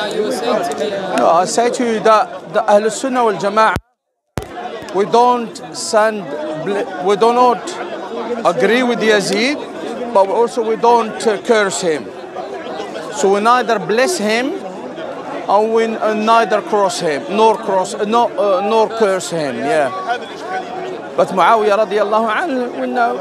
you were saying to me. No, I say to you that the Ahl Sunnah wal Jama'ah, we do not agree with Yazid, but also we don't curse him. So we neither bless him and we neither cross him, nor curse him. Yeah. But Muawiyah radiallahu anhu, we know.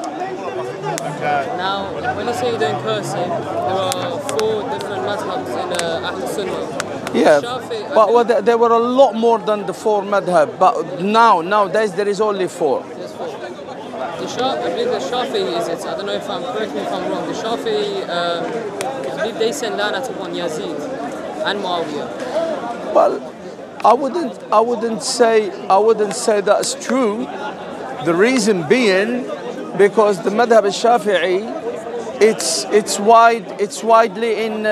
Now, when you say you don't curse him, there are 4 different madhabs in Ahl Sunnah. Yeah, but there were a lot more than the 4 madhab. But nowadays there is only 4. There's 4. I believe the Shafi'i is it. I don't know if correct me if I'm wrong. The Shafi'i, I believe they send lanat upon Yazid and Muawiyah. Well, I wouldn't say that's true. The reason being, because the madhab al-Shafi'i, it's widely in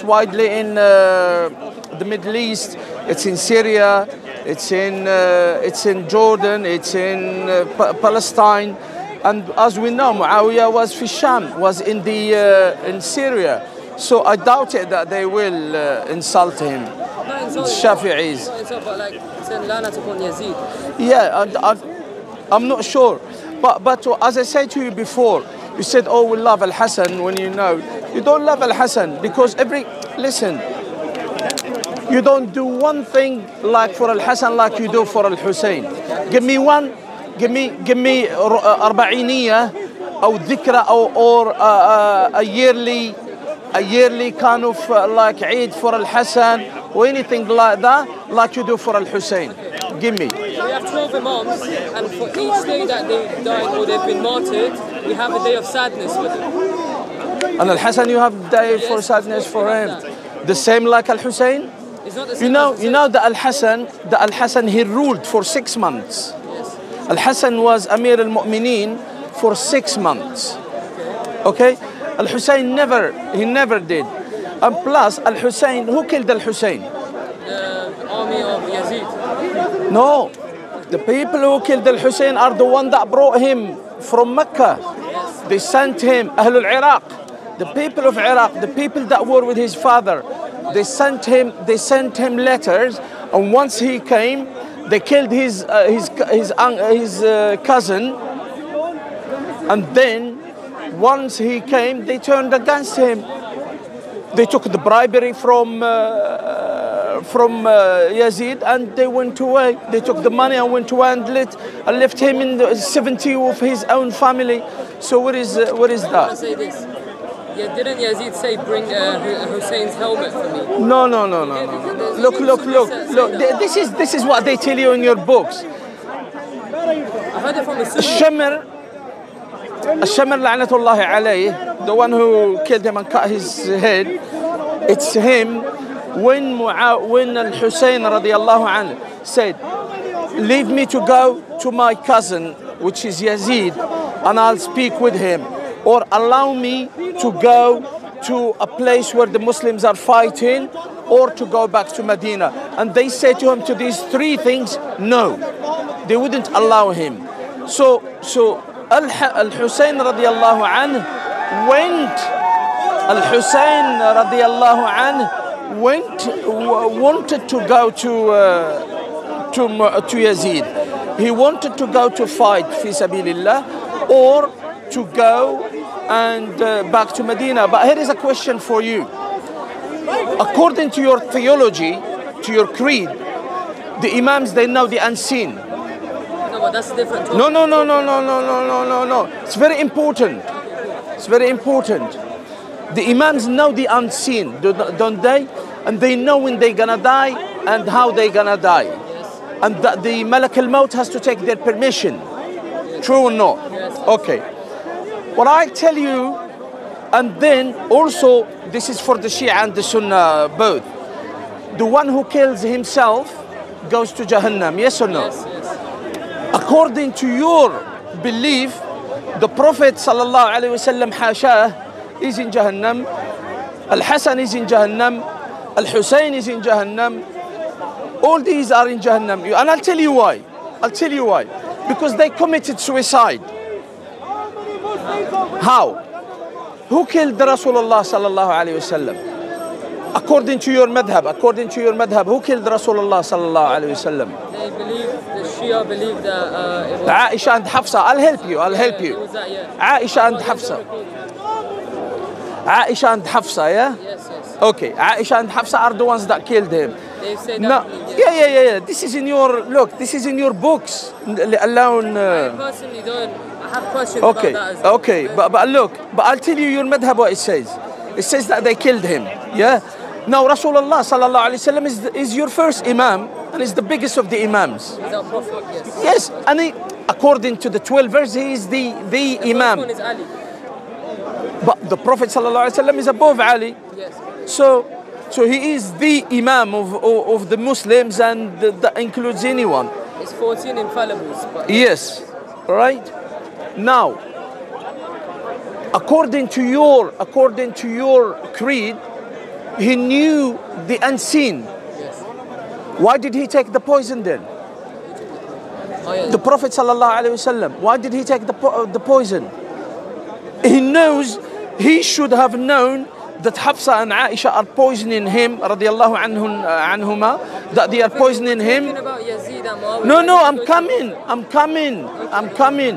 the Middle East. It's in Syria. It's in Jordan. It's in Palestine. And as we know, Muawiyah was fi Sham, was in Syria. So I doubt it that they will insult him. Shafi'is. But like send lanat upon Yazid. Yeah, I'm not sure. But as I said to you before, you said, oh, we love Al-Hasan when you know. You don't love Al-Hasan because listen, you don't do one thing like for Al-Hasan like you do for Al-Hussein. Give me أربعينية أو ذكرى or a yearly kind of like Eid for Al-Hasan or anything like that, like you do for Al-Hussein. Give me. We have 12 imams, and for each day that they died or they've been martyred, we have a day of sadness for them. And Al-Hasan, you have day for sadness for him. The same like Al-Hussein? It's not the same. You know the Al-Hasan, he ruled for 6 months. Yes. Al-Hasan was Amir al-Mu'mineen for 6 months. Okay? Al-Hussein never did. And plus, Al-Hussein, who killed Al-Hussein? The army of Yazid. No. The people who killed Al-Hussein are the one that brought him from Mecca. They sent him, Ahlul Iraq. The people of Iraq, the people that were with his father, they sent him letters, and once he came, they killed his cousin, and then once he came, they turned against him. They took the bribery from Yazid, and they went away. They took the money and went away and left him in the 70 of his own family. So what is that? I want to say this. Yeah, didn't Yazid say bring Hussein's helmet for me? No. Look. This is what they tell you in your books. I heard it from a Al-Shamr la'natullahi alayhi, the one who killed him and cut his head, it's him when Al-Hussein radiallahu anhu said, leave me to go to my cousin, which is Yazid, and I'll speak with him, or allow me to go to a place where the Muslims are fighting, or to go back to Medina. And they said to him, to these 3 things, no, they wouldn't allow him. So Al-Hussein radiallahu anhu wanted to go to Yazid. He wanted to go to fight fi sabilillah, or to go and back to Medina. But here is a question for you. According to your theology, to your creed, the imams, they know the unseen. No, but that's different. No. It's very important. It's very important. The imams know the unseen, don't they? And they know when they're gonna die and how they're gonna die. Yes. And that the Malak al-Maut has to take their permission. Yes. True or not? Yes. Okay. What I tell you, and then also, this is for the Shia and the Sunnah both. The one who kills himself goes to Jahannam, yes or no? Yes. According to your belief, the Prophet sallallahu alaihi wasallam Hashah is in Jahannam, Al-Hasan is in Jahannam, Al-Hussein is in Jahannam. All these are in Jahannam. And I'll tell you why. Because they committed suicide. How? Who killed Rasulullah sallallahu alaihi wasallam? according to your madhab, who killed Rasulullah sallallahu alayhi wa sallam? They believe, the Shia believe that it was... Aisha and Hafsa. I'll help you. It was that, yeah. Aisha and Hafsa. Aisha and Hafsa, yeah? Yes, yes. Okay, Aisha and Hafsa are the ones that killed him. They say that. No, yeah. This is in your books. Alone. I personally don't. I have questions Okay, about that as well. okay, but I'll tell you your madhab what it says. It says that they killed him. Yeah. Now Rasulullah sallallahu alaihi wasallam is your first imam and is the biggest of the imams. He's our prophet, yes. Yes, and according to the 12 verse, he is the imam. First one is Ali. But the Prophet sallallahu alaihi wasallam is above Ali. Yes. So he is the imam of the Muslims, and that includes anyone. It's 14 infallibles. But Yes, right? Now, according to your creed, he knew the unseen. yes. Why did he take the poison then? Oh, yeah. The Prophet sallallahu alaihi wasallam, why did he take the poison? He should have known that Hafsa and Aisha are poisoning him, radiallahu anhuma, that they are poisoning him. Talking about Yazid and Muawiyah. No, I'm coming.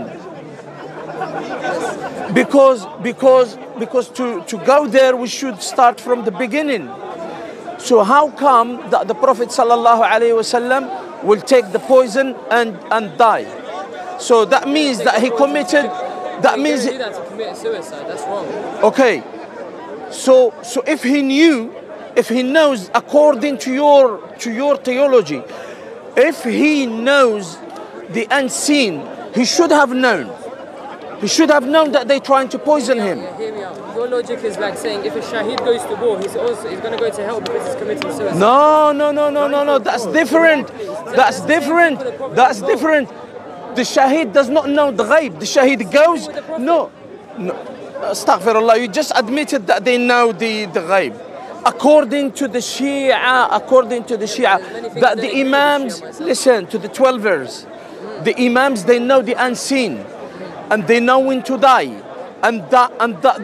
Because to go there we should start from the beginning. So how come that the Prophet sallallahu alaihi wasallam will take the poison and die? So that means that he committed. That means You don't do that to commit suicide. That's wrong. okay. So if he knows according to your theology, if he knows the unseen, he should have known. He should have known that they're trying to poison him. Yeah, hear me out. Your logic is like saying if a shaheed goes to war, he's going to go to hell because he's committing suicide. No. That's different. That's different. The shaheed does not know the ghaib. The shaheed goes. No. Astaghfirullah. You just admitted that they know the ghaib. According to the Shia, that the Imams, listen to the 12ers, the Imams, they know the unseen, and they know when to die, and that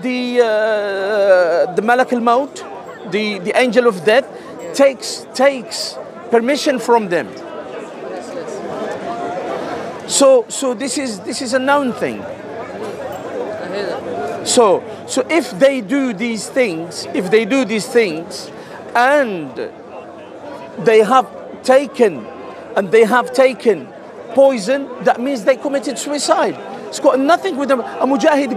the Malak al-Maut, the angel of death, takes permission from them. So this is a known thing. I hear that. So if they do these things, and they have taken poison, that means they committed suicide. It's got nothing with them. A mujahid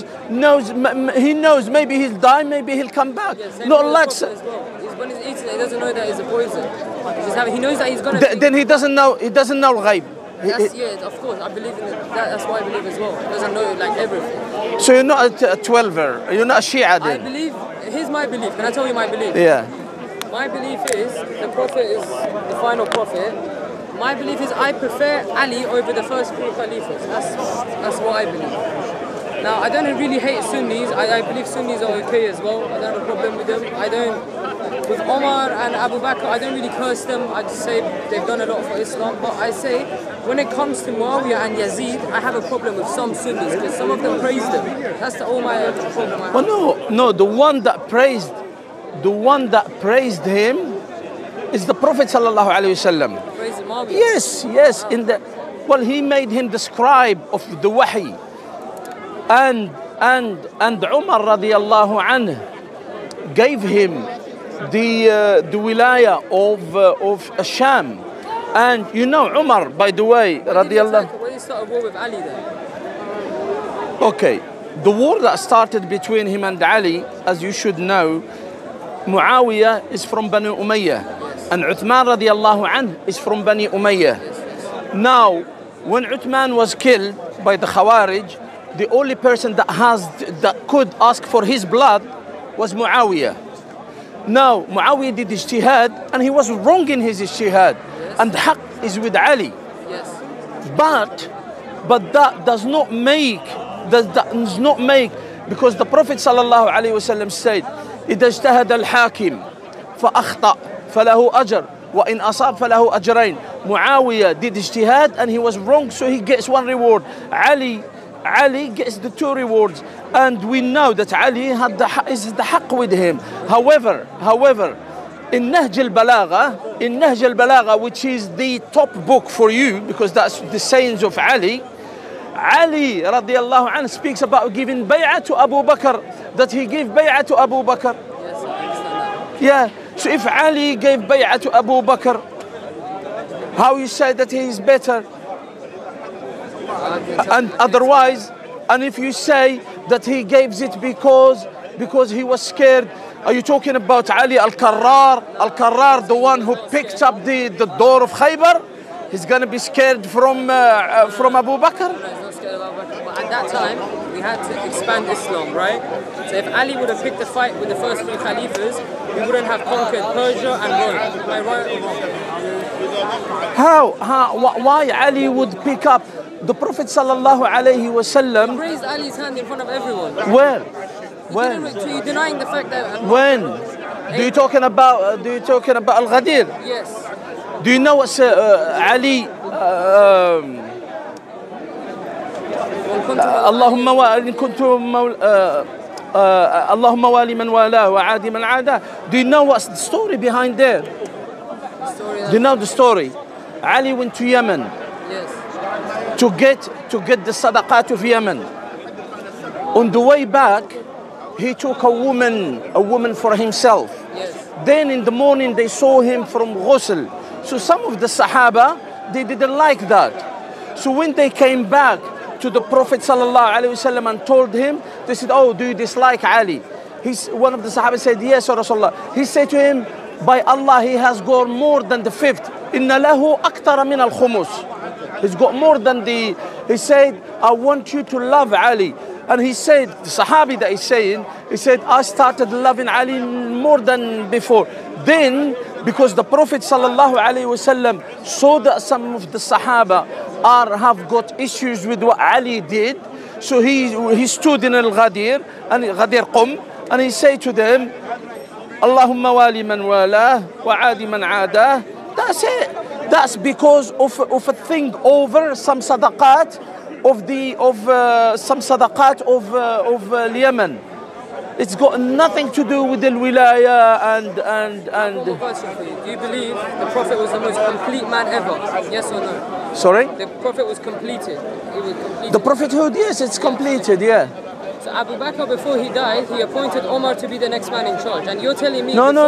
he knows maybe he'll die, maybe he'll come back. Yeah, Not like as well. When he's eating it, he doesn't know that it's a poison. He knows that he's gonna. then he doesn't know ghaib. Yeah, of course. I believe in it. That's why I believe as well. He doesn't know like everything. So you're not a 12er. You're not a Shia then. I believe. Here's my belief. Can I tell you my belief? Yeah. My belief is the Prophet is the final prophet. My belief is I prefer Ali over the first 3 Khalifas. That's what I believe. Now, I don't really hate Sunnis. I believe Sunnis are okay as well. I don't have a problem with them. With Omar and Abu Bakr, I don't really curse them. I just say they've done a lot for Islam. But I say, when it comes to Muawiyah and Yazid, I have a problem with some Sunnis because some of them praise them. That's the only problem I have. Well, no. The one that praised him is the Prophet sallallahu alaihi wasallam. Praise Muawiyah. Yes. He made him the scribe of the wahi, and Umar radiallahu anhu gave him the wilaya of Sham. And you know Umar, by the way, radiallahu. When he started war with Ali then? Okay, the war that started between him and Ali, as you should know, Muawiyah is from Bani Umayyah, and Uthman radiallahu anhu is from Bani Umayyah. Now, when Uthman was killed by the Khawarij, the only person that could ask for his blood was Muawiyah. Now, Muawiyah did ijtihad, and he was wrong in his ijtihad, and the haqq is with Ali. Yes. But that does not make, because the Prophet sallallahu alaihi wasallam said, إذا اجتهد الحاكم فأخطأ فله أجر وإن أصاب فله أجرين. Muawiyah did ijtihad and he was wrong, so he gets one reward. Ali Ali gets the two rewards, and we know that Ali is the haqq with him. However, in Nahj al-Balagha, which is the top book for you, because that's the sayings of Ali radiallahu anhu speaks about giving bay'ah to Abu Bakr, that he gave bay'ah to Abu Bakr. Yes, I understand that. Yeah, so if Ali gave bay'ah to Abu Bakr, how you say that he is better? And otherwise, and if you say that he gave it because he was scared, are you talking about Ali al-Karrar, the one who picked up the door of Khaybar? He's going to be scared from Abu Bakr? No, he's not scared of Abu Bakr. But at that time, we had to expand Islam, right? So if Ali would have picked the fight with the first three Khalifas, we wouldn't have conquered Persia and Rome. Am I right or wrong? Why Ali would pick up the Prophet sallallahu alaihi wasallam? Raised Ali's hand in front of everyone. Where? So you're denying the fact that... When? Do you talking about Al-Ghadir? Yes. Do you know what Ali اللهم إن كنت اللهم والي من والاه وعادي من عاداه. Do you know what's the story behind there? Do you know the story? Ali went to Yemen. Yes. To get the sadaqat of Yemen. On the way back, he took a woman for himself. Yes. Then in the morning they saw him from ghusl. So some of the Sahaba, they didn't like that. So when they came back to the Prophet ﷺ and told him, they said, oh, do you dislike Ali? One of the Sahaba said, yes, Ya Rasulullah. He said to him, by Allah, he has got more than the fifth. Inna lahu akthara min al-khumus. He's got more than he said, I want you to love Ali. And he said, the Sahabi that he's saying, he said, I started loving Ali more than before. Then, because the Prophet ﷺ saw that some of the Sahaba have got issues with what Ali did, so he stood in Al-Ghadir, and Ghadir Qum, and he said to them, Allahumma wali man walah, wa adi man adah. That's it. That's because of a thing over some sadaqat of Yemen. It's got nothing to do with the wilaya and. One more question for you. Do you believe the Prophet was the most complete man ever? Yes or no? Sorry? The Prophet was completed. He was completed. The prophethood, yes, it's completed, yeah. So Abu Bakr, before he died, he appointed Omar to be the next man in charge. And you're telling me No.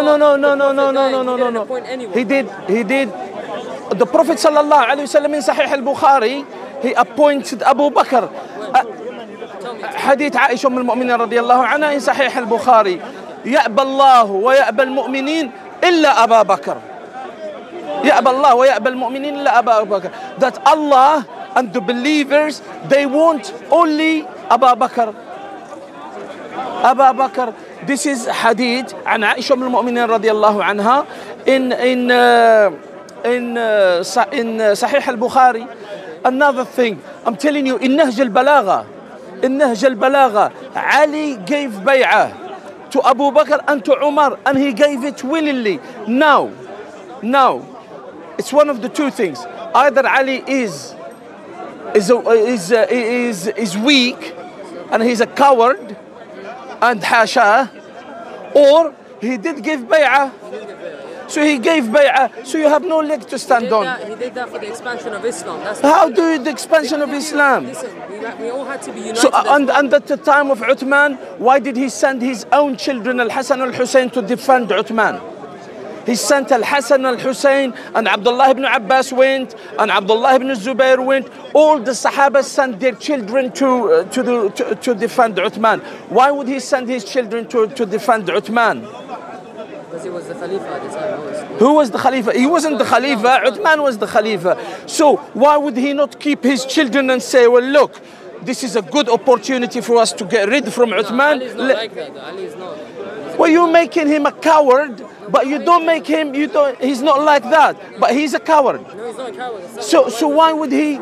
He did. The Prophet sallallahu alaihi wasallam in Sahih al-Bukhari, he appointed Abu Bakr. حديث عائشة أم المؤمنين رضي الله عنها in صحيح البخاري يأبى الله ويأبى المؤمنين إلا أبا بكر. يأبى الله ويأبى المؤمنين إلا أبا بكر. That Allah and the believers, they want only Abu Bakr. Abu Bakr. This is hadith عن عائشة أم المؤمنين رضي الله عنها in صحيح البخاري. Another thing, I'm telling you, in Nahj al-Balagha, Ali gave bay'ah to Abu Bakr and to Umar, and he gave it willingly. Now, it's one of the two things. Either Ali is weak and he's a coward and hasha, or he did give bay'ah. So he gave bay'ah, so you have no leg to stand on. He did that for the expansion of Islam. How do you the expansion of Islam? Listen, we all had to be united. So and at the time of Uthman, why did he send his own children, Al-Hasan al-Hussein, to defend Uthman? He sent Al-Hasan al-Hussein, and Abdullah ibn Abbas went, and Abdullah ibn Zubayr went. All the Sahaba sent their children to defend Uthman. Why would he send his children to defend Uthman? Because he was the Khalifa at the time. Who was the Khalifa? He wasn't the Khalifa. Uthman was the Khalifa. So why would he not keep his children and say, well, look, this is a good opportunity for us to get rid from Uthman? Ali is not like that. Ali is not. Well, you're making him a coward, but you don't make him. He's not like that, but he's a coward. No, he's not a coward. So why would he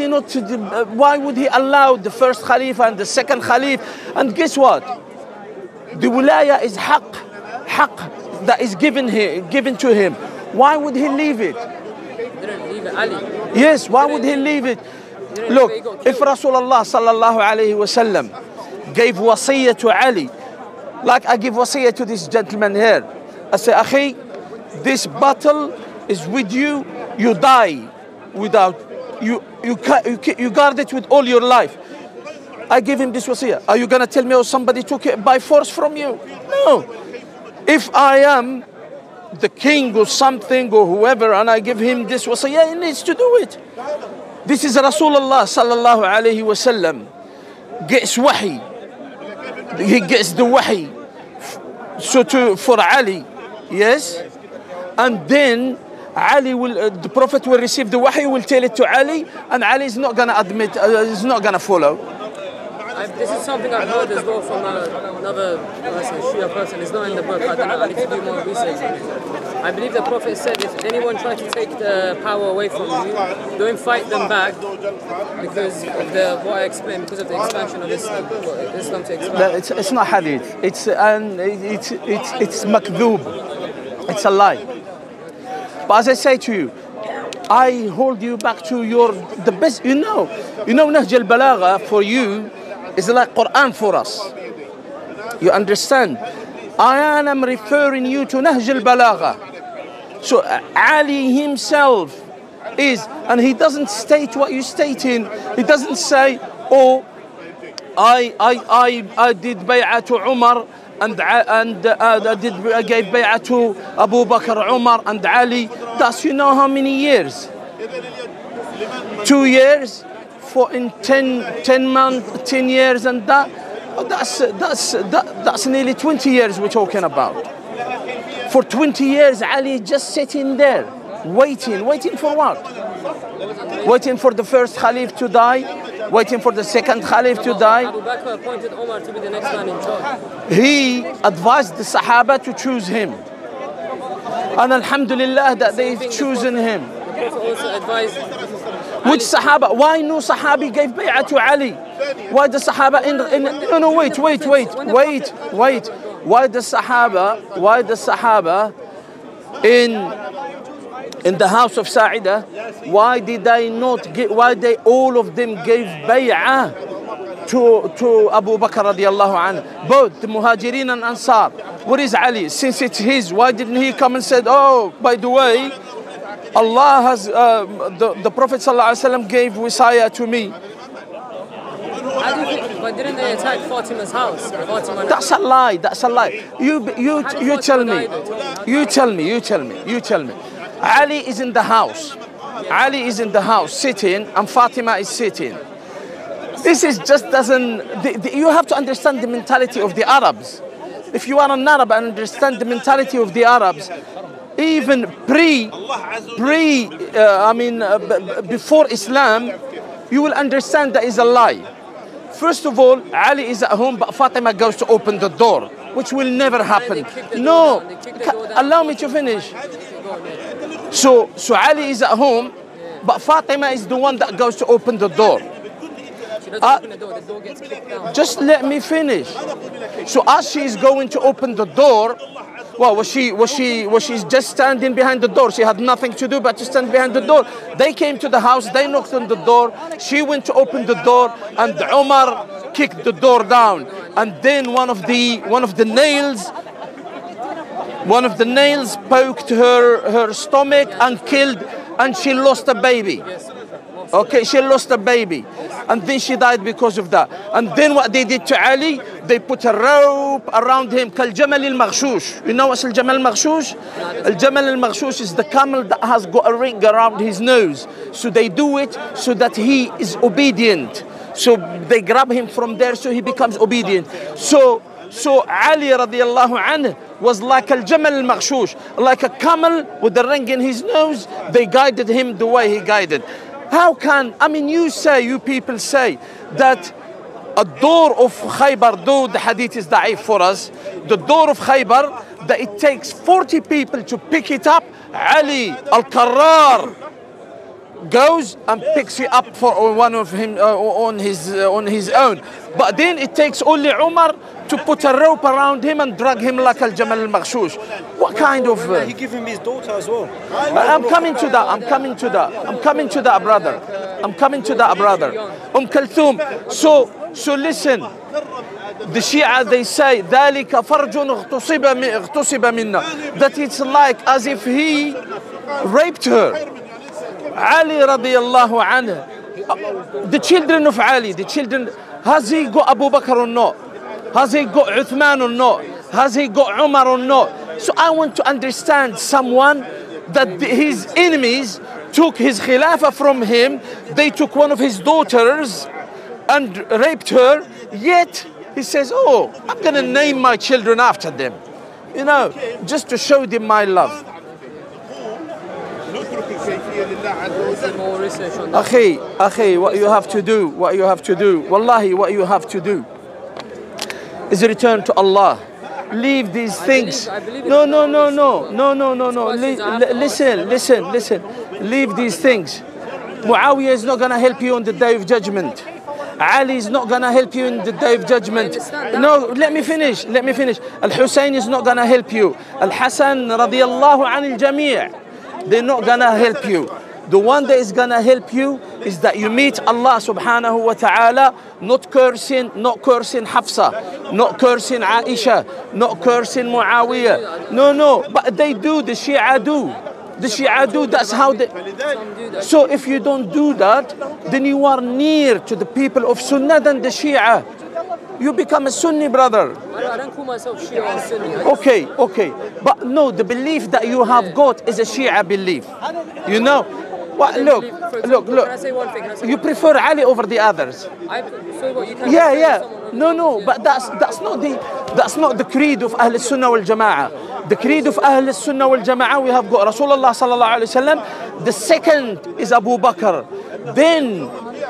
allow the first Khalifa and the second Khalif? And guess what? The wilaya is haqq that is given to him. Why would he leave it? He didn't leave it, Ali. Yes, why would he leave it? Look, if Rasulullah sallallahu alayhi wasallam gave wasiyah to Ali, like I give wasiyah to this gentleman here, I say, Akhi, this battle is with you. You die without you guard it with all your life. I give him this wasiyah. Are you gonna tell me, oh, somebody took it by force from you? No. If I am the king or something or whoever, and I give him this wasiyah, he needs to do it. This is Rasulullah sallallahu alayhi wasallam gets wahi. He gets the wahi. So for Ali, yes, and then Ali will, the Prophet will receive the wahi, will tell it to Ali, and Ali is not gonna admit, is not gonna follow. This is something I've heard as well from another person, Shia person. It's not in the book. I don't know. I need to do more research. I believe the Prophet said, if anyone tries to take the power away from you, don't fight them back, because of what I explained, because of the expansion of Islam to expand. No, it's not hadith. It's makdhub. It's a lie. But as I say to you, I hold you back to the best. You know, Nahj al-Balagha for you is like Quran for us. You understand? I am referring you to Nahj al-Balagha. So Ali himself is, and he doesn't state what you state in. He doesn't say, oh, I did bay'ah to Umar and I gave bay'ah to Abu Bakr, Umar and Ali. That's, you know how many years? 2 years, in 10 months, 10 years, and that's nearly 20 years we're talking about. For 20 years, Ali just sitting there, waiting for what? Waiting for the first Khalif to die, waiting for the second Khalif to die. Abu Bakr appointed Umar to be the next man in charge. He advised the Sahaba to choose him. And Alhamdulillah that they've chosen him. The Prophet also advised. Which Sahaba? Why no Sahabi gave bay'ah to Ali? Why the Sahaba wait. Why the Sahaba in the house of Sa'ida, why all of them gave bay'ah to Abu Bakr radiallahu anhu? Both the Muhajirin and Ansar. What is Ali? Since it's his, why didn't he come and said, oh, by the way, Allah has, the Prophet ﷺ gave Wisaya to me. But didn't they attack Fatima's house? That's a lie. You tell me. Ali is in the house. Ali is in the house sitting, and Fatima is sitting. This is just doesn't. You have to understand the mentality of the Arabs. If you are an Arab and understand the mentality of the Arabs, even before Islam, you will understand that is a lie. First of all, Ali is at home, but Fatima goes to open the door, which will never happen. No, allow me to finish. So Ali is at home, but Fatima is the one that goes to open the door. She doesn't open the door gets kicked down. Just let me finish. So as she is going to open the door, well, was she just standing behind the door? She had nothing to do but to stand behind the door. They came to the house, they knocked on the door, she went to open the door, and Umar kicked the door down. And then one of the nails poked her stomach and killed, and she lost a baby. Okay, she lost a baby, and then she died because of that. And then what they did to Ali, they put a rope around him, Kal Jamal al-Maghshush. You know what's Al Jamal al-Maghshush? Al Jamal al-Maghshush is the camel that has got a ring around his nose. So they do it so that he is obedient. So they grab him from there so he becomes obedient. So Ali radiallahu anhu was like Al Jamal al-Maghshush, like a camel with a ring in his nose. They guided him the way he guided. How can, you people say that a door of Khaybar, though the hadith is da'if for us, the door of Khaybar, that it takes 40 people to pick it up. Ali al-Karrar goes and picks you up for one of him on his own. But then it takes only Umar to put a rope around him and drag him like al-Jamal al-Maghshush. What kind of... He gave him his daughter as well. I'm coming to that, brother. Kulthum. So listen. The Shia, they say ذلك فرج اغتصب منا, that it's like as if he raped her. Ali radiallahu anhu, the children of Ali, has he got Abu Bakr or not? Has he got Uthman or not? Has he got Umar or not? So I want to understand someone that his enemies took his khilafah from him. They took one of his daughters and raped her, yet he says, oh, I'm going to name my children after them. You know, just to show them my love. Akhi, what you have to do, wallahi, what you have to do is return to Allah. Leave these things. No. Listen. Leave these things. Muawiyah is not going to help you on the day of judgment. Ali is not going to help you in the day of judgment. No, let me finish. Al-Hussein is not going to help you. Al-Hasan radiyallahu anil jami'. They're not going to help you. The one that is going to help you is that you meet Allah subhanahu wa ta'ala, not cursing Hafsa, not cursing Aisha, not cursing Muawiyah. No, but they do, the Shia do. That's how they... So if you don't do that, then you are near to the people of Sunnah than the Shia. You become a Sunni, brother. I don't call myself Shia or Sunni. Okay. But no, the belief that you have got is a Shia belief. You know? What? Look. Can I say one thing? You prefer Ali over the others. So what, you can't No, but that's not the creed of Ahl Sunnah wal Jama'ah. The creed of Ahl Sunnah wal Jama'ah, we have got Rasulullah sallallahu alaihi wasallam. The second is Abu Bakr, then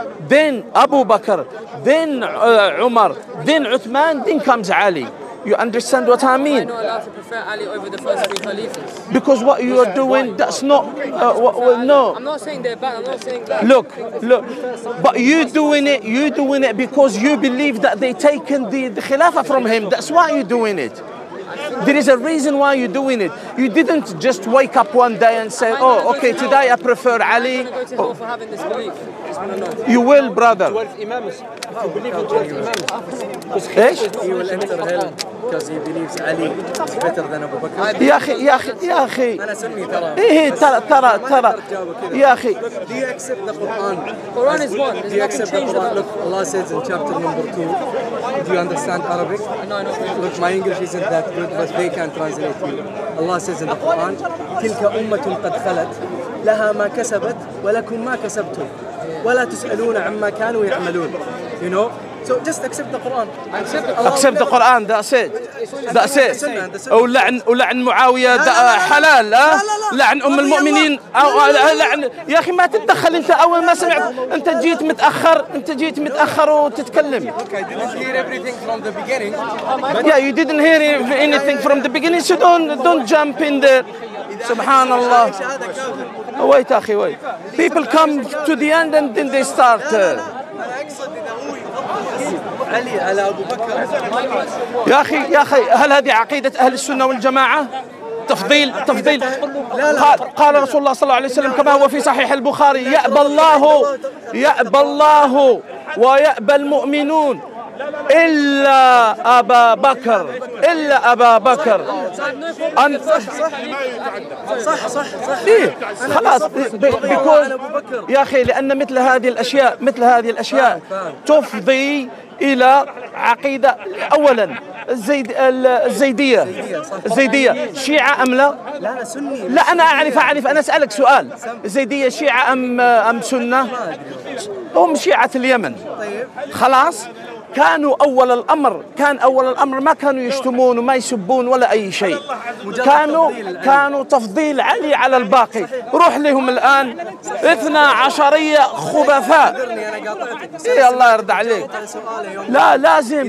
Abu Bakr, then Umar, then Uthman, then comes Ali. You understand what I mean? I'm not allowed to prefer Ali over the first three Khalifas. Because what you are doing, that's not... no. I'm not saying they're bad, I'm not saying that. Look. But you doing it because you believe that they taken the Khilafah from him. That's why you're doing it. There is a reason why you're doing it. You didn't just wake up one day and say, oh, okay, today I prefer Ali. I'm going to go to hell for having this belief. You will, brother. 12 imams. If you believe in 12 imams. He will enter hell because he believes Ali is better than Abu Bakr. يا أخي أنا سني ترى. إيه ترى يا أخي. Do you accept the Quran? Quran is one. Do you accept the Quran? Look, Allah says in chapter number 2. Do you understand Arabic? No, not really. Look, my English isn't that good, but they can translate you. Allah says in the Quran, تلك أمة قد خلت لها ما كسبت ولكم ما كسبتم ولا تسألون عما كانوا يعملون. You know? So just accept the Quran. Accept the Quran. That's it. ولعن معاوية حلال. لعن أم المؤمنين لعن. يا أخي ما تتدخل أنت. أول ما سمعت أنت جيت متأخر وتتكلم. Okay, I didn't hear everything from the beginning. Yeah, you didn't hear anything from the beginning, so don't jump in there. Subhanallah. Wait, أخي, wait. People come to the end and then they start. علي على أبو بكر. يا أخي هل هذه عقيدة أهل السنة والجماعة؟ تفضيل. قال رسول الله صلى الله عليه وسلم كما هو في صحيح البخاري: يأبى الله ويأبى المؤمنون إلا أبا بكر. صح. إيه خلاص. يا أخي لأن مثل هذه الأشياء تفضي إلى عقيدة. أولا الزيدية شيعة أم لا؟ لا أنا سني. لا أنا أعرف. أنا أسألك سؤال: الزيدية شيعة أم سنة؟ هم شيعة اليمن. خلاص. كان أول الأمر ما كانوا يشتمون وما يسبون ولا أي شيء. كانوا تفضيل علي على الباقي. روح لهم الآن 12 خبثاء. إيه الله يرضى عليك. لا لازم.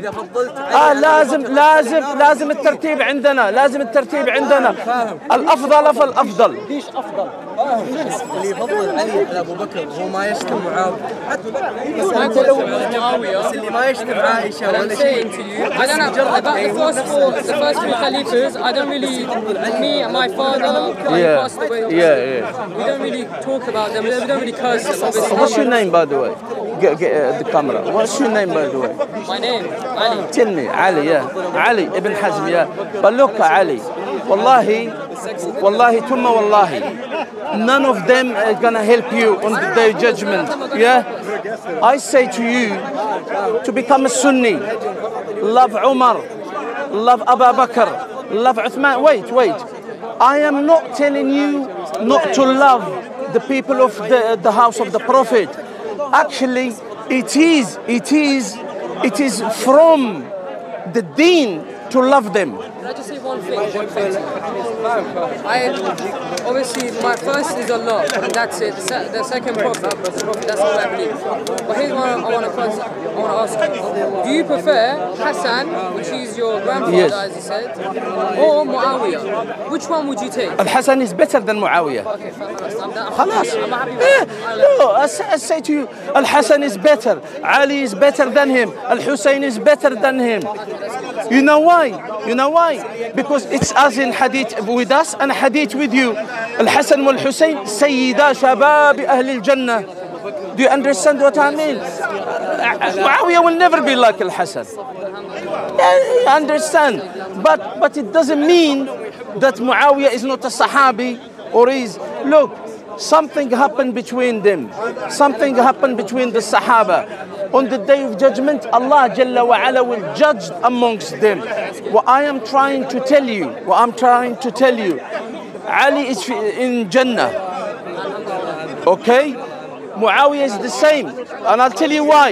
لازم الترتيب عندنا. الأفضل فالأفضل. ليش أفضل؟ اللي يفضل علي على ابو بكر هو ما يشتم معاويه، حتى لو معاوية. بس اللي ما يشتم عائشه ولا I'm شيء. saying to you, I don't know about the first three Khalifas. I don't really, me and my father, he passed away. We don't really talk about them. We don't really curse them. Obviously. What's your name, by the way? Get the camera. What's your name, by the way? My name, Ali. Tell me, Ali, yeah. Ali ibn Hazm, yeah. But look, Ali, wallahi, thumma wallahi, none of them are gonna help you on the day of judgment, yeah? I say to you, to become a Sunni, love Umar, love Abu Bakr, love Uthman. Wait. I am not telling you not to love the people of the house of the Prophet. Actually, it is from the deen to love them. Can I just say one thing? Obviously, my first is Allah, and that's it. The second prophet, that's what I believe. But here's what I want to ask you. Do you prefer Hassan, which is your grandfather, as you said, or Muawiyah? Which one would you take? Al-Hassan is better than Muawiyah. Okay, خلاص. I'm happy with that. No, I say to you, Al-Hassan is better. Ali is better than him. Al-Hussein is better than him. You know why? Because it's as in hadith with us and hadith with you. Al-Hassan wal-Hussein sayyida shabab ahli al-Jannah. Do you understand what I mean? Muawiyah will never be like Al-Hassan. You understand? But it doesn't mean that Muawiyah is not a Sahabi or is. Look, something happened between them. Something happened between the Sahaba. On the day of judgment, Allah Jalla wa Ala will judge amongst them. What I'm trying to tell you, Ali is in Jannah. Okay? Muawiyah is the same. And I'll tell you why.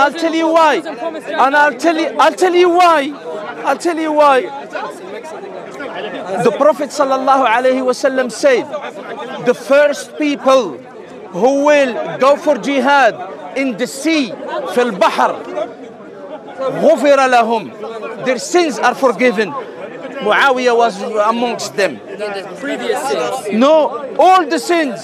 The Prophet sallallahu alaihi wasallam said, the first people who will go for jihad in the sea, fil bahr, ghufira lahum, their sins are forgiven. Muawiyah was amongst them. The previous sins. No, all the sins.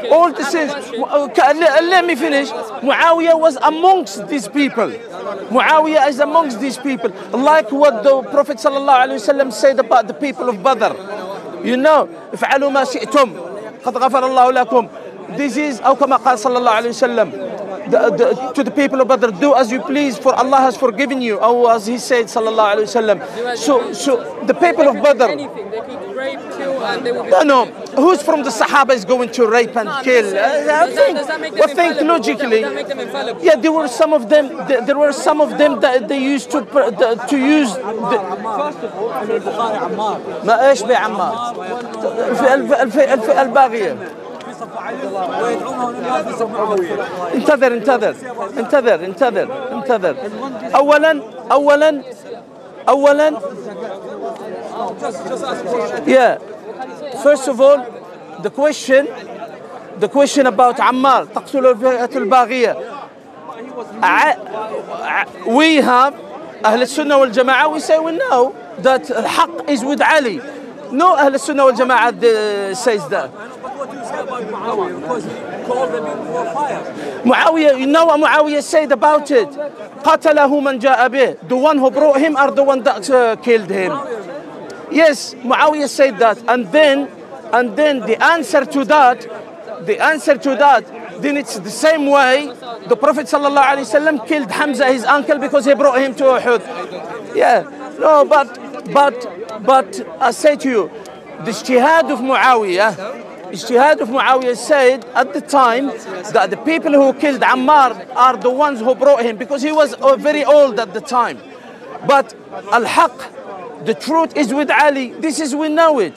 Let me finish. Muawiyah was amongst these people. Muawiyah is amongst these people. Like what the Prophet ﷺ said about the people of Badr. You know, افعلوا ما شئتم قد غفر الله لكم. This is أو كما قال صلى الله عليه وسلم to the people of Badr, do as you please, for Allah has forgiven you. Or as he said sallallahu alaihi wasallam. So the people of Badr. Anything. They could rape, kill, and they will be. No. Who's from the Sahaba is going to rape and kill? Does that make them think infallible? logically. Does that make them infallible? Yeah, there were some of them. There were some of them that they used to use. ما إيش بعمار؟ الفئة الباغية. انتظر. أولا. Yeah. First of all, the question about Ammar, تقتل الفئة الباغية. We have أهل السنة والجماعة. We say we know that الحق is with Ali. No, أهل السنة والجماعة says that. Muawiyah, you know what Muawiyah said about it? قتله من جاء به. The one who brought him are the one that killed him. Yes, Muawiyah said that. And then the answer to that, then it's the same way the Prophet sallallahu alaihi wasallam killed Hamza, his uncle, because he brought him to Uhud. Yeah, no, but I say to you, the ijtihad of Muawiyah said at the time that the people who killed Ammar are the ones who brought him, because he was very old at the time. But al-haq, the truth is with Ali. This is, we know it.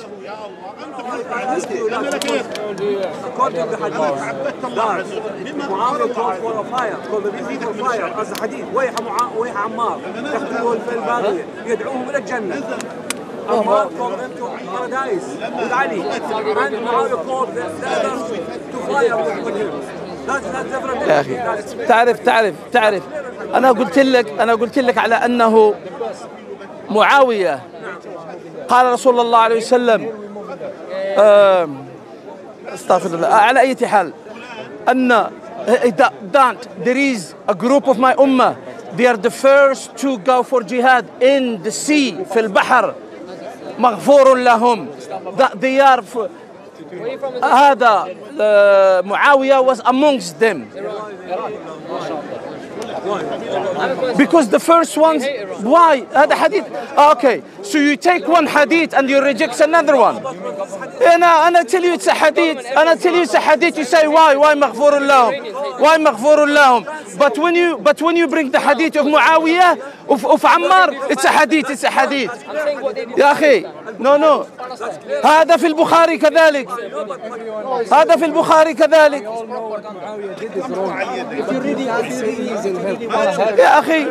According to the hadith, Muawiyah called for a fire, called the people for fire, as a hadith, ويح عمار يقتلوه الفئة الباغية يدعوهم إلى الجنة. Ammar called them to paradise with Ali, and Muawiyah called the others to fire with him. That's different. يا أخي تعرف أنا قلت لك على أنه معاوية قال رسول الله عليه وسلم استغفر الله. على أي حال أن there is a group of my ummah, they are the first to go for jihad in the sea, في البحر. مغفور لهم. They are هذا معاوية was amongst them. Because the first ones, why? هذا حديث. Okay, so you take one hadith and you reject another one. أنا tell you it's a hadith. أنا tell you it's a hadith. You say why مغفور لهم? Why مغفور لهم? But when you bring the hadith of معاوية of Ammar, it's a hadith. It's a hadith. يا أخي, no. هذا في البخاري كذلك. هذا في البخاري كذلك. يا أخي.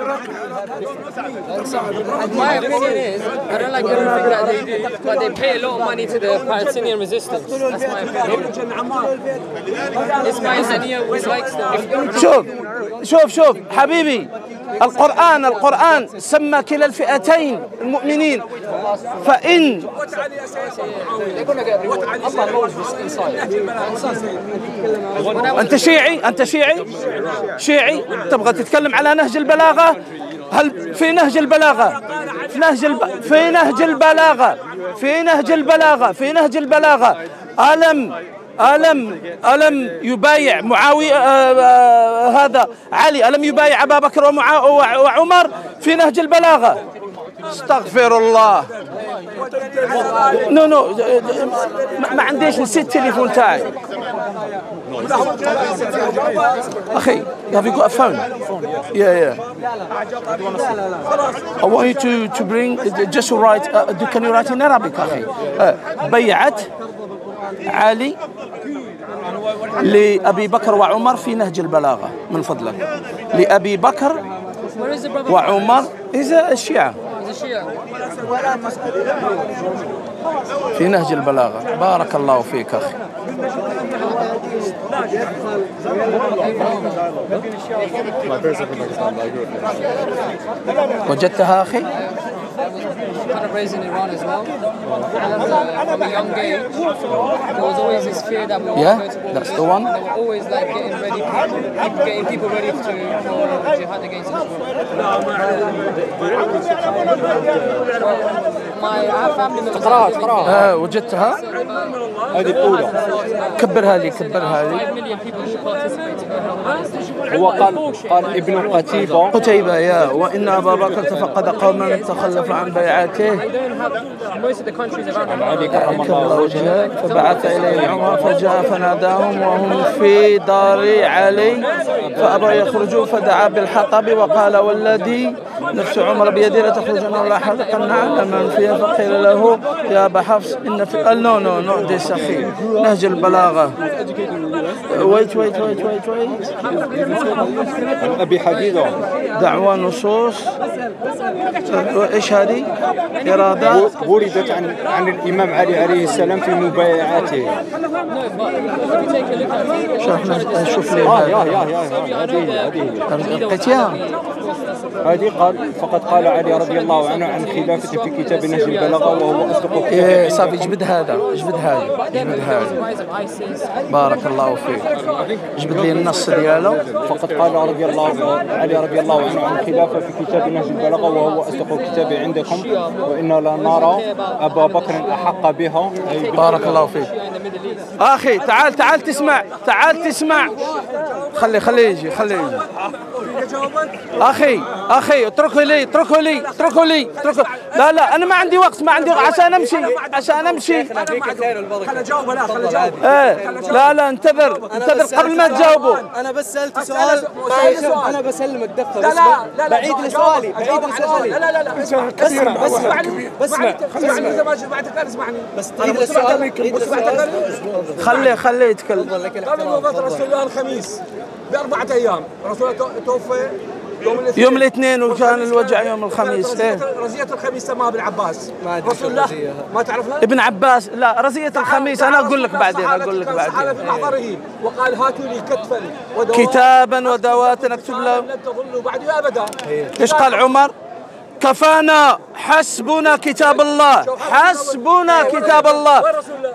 My opinion is, I don't like everything that they do, but they pay a lot of money to the Palestinian resistance. That's my opinion. Ismail likes them. شوف حبيبي، القرآن سمى كلا الفئتين المؤمنين. فإن أنت شيعي تبغى تتكلم على نهج البلاغة؟ هل في نهج البلاغة في نهج البلاغة ألم يبايع معاوية هذا علي؟ ألم يبايع أبا بكر وعمر في نهج البلاغة؟ استغفر الله. نو ما عنديش، نسيت التليفون تاعي. أخي have you got a phone? Yeah. I want you to bring just write. Can you write in Arabic أخي؟ بيعت علي لأبي بكر وعمر في نهج البلاغة من فضلك. لأبي بكر وعمر إذا الشيعة في نهج البلاغة. بارك الله فيك أخي. وجدتها أخي؟ kind of raised in Iran as well. And from a young age, there was always this fear that we were going to war. That's the one. They were always like getting people ready for jihad against Israel. My family members. وجدتها؟ هذه الأولى. كبرها لي. 5 million people who participated. هو قال ابن قتيبة يا وإن أبا بكر تفقد قوما تخلف عن بيعته كبر وجهه فبعث إليه عمر فجاء فناداهم وهم في دار علي فأبوا يخرجوا فدعا بالحطب وقال والذي نفس عمر بيده لتخرجن ولا حرقن على من فيها فقيل له يا أبا حفص إن في نو دي سخي نهج البلاغة. ويت أبي حديدة دعوى نصوص. إيش هذه؟ إرادات وردت عن الإمام علي عليه السلام في مبايعاته. شوف لي هذه فقد قال علي رضي الله عنه عن خلافته في كتاب نهج البلاغة وهو أصدق كتاب. صافي اجبد هذا. بارك الله فيك. جبد لي النص ديالو. فقد قال علي رضي الله عنه عن خلافه في كتاب نهج البلاغة وهو أصدق كتاب عندكم وإنا لا نرى أبا بكر أحق بها. بارك الله فيك. أخي تعال تسمع. خليه يجي. أخي اتركه لي. لا أنا ما عندي وقت عشان أمشي. خلنا جاوبه. لا انتظر قبل ما تجاوبه. أنا بس سألت سؤال. أنا بسلمك دفة. لا بعيد لسؤالي. لا اسمعني. بس تعيد السؤال. خليه يتكلم. قبل وفاة رسول الله الخميس ب4 أيام رسول الله توفى يوم الاثنين وكان الوجع يوم الخميس. رزية الخميس سماها ابن عباس. رسول الله ما تعرفها؟ ابن عباس لا رزية الخميس أنا أقول لك بعدين. في محضره وقال هاتوا لي كتفا كتابا ودوات نكتب له لن تضلوا بعدي أبدا. ايش قال عمر؟ كفانا حسبنا كتاب الله.